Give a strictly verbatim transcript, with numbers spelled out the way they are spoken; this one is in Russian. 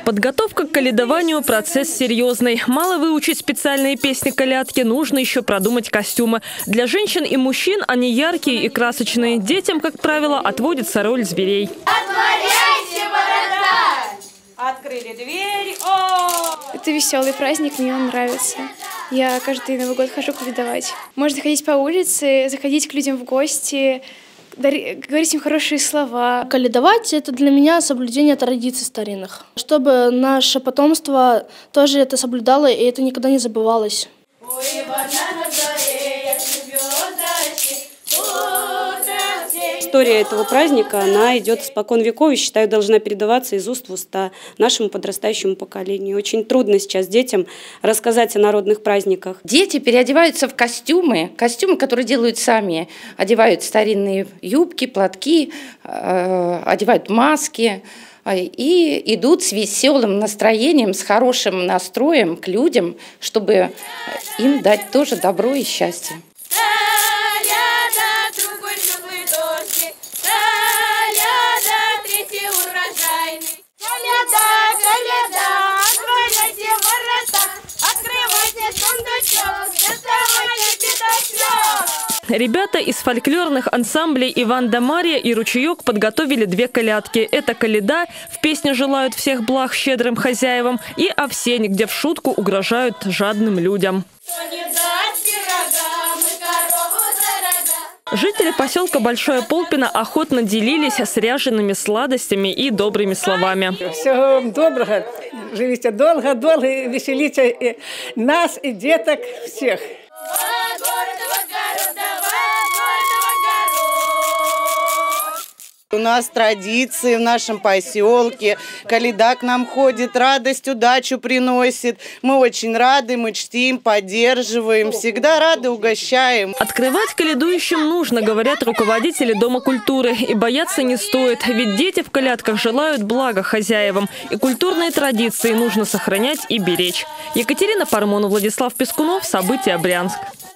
Подготовка к колядованию – процесс серьезный. Мало выучить специальные песни колядки, нужно еще продумать костюмы. Для женщин и мужчин они яркие и красочные. Детям, как правило, отводится роль зверей. Отворяйте ворота! Открыли дверь. О! Это веселый праздник, мне он нравится. Я каждый Новый год хожу колядовать. Можно ходить по улице, заходить к людям в гости, говорить им хорошие слова. Колядовать – это для меня соблюдение традиций старинных. Чтобы наше потомство тоже это соблюдало, и это никогда не забывалось. История этого праздника, она идет испокон веков и, считаю, должна передаваться из уст в уста нашему подрастающему поколению. Очень трудно сейчас детям рассказать о народных праздниках. Дети переодеваются в костюмы, костюмы, которые делают сами. Одевают старинные юбки, платки, э, одевают маски и идут с веселым настроением, с хорошим настроем к людям, чтобы им дать тоже добро и счастье. Ребята из фольклорных ансамблей «Иван да Марья» и «Ручеек» подготовили две колядки. Это коляда, в песне желают всех благ щедрым хозяевам, и овсень, где в шутку угрожают жадным людям. Жители поселка Большое Полпино охотно делились с ряжеными сладостями и добрыми словами. Всего доброго, живите долго-долго, веселите и нас, и деток, всех. У нас традиции в нашем поселке. Коляда к нам ходит, радость, удачу приносит. Мы очень рады, мы чтим, поддерживаем, всегда рады, угощаем. Открывать колядующим нужно, говорят руководители Дома культуры. И бояться не стоит, ведь дети в колядках желают блага хозяевам. И культурные традиции нужно сохранять и беречь. Екатерина Пармонова, Владислав Пескунов. События. Брянск.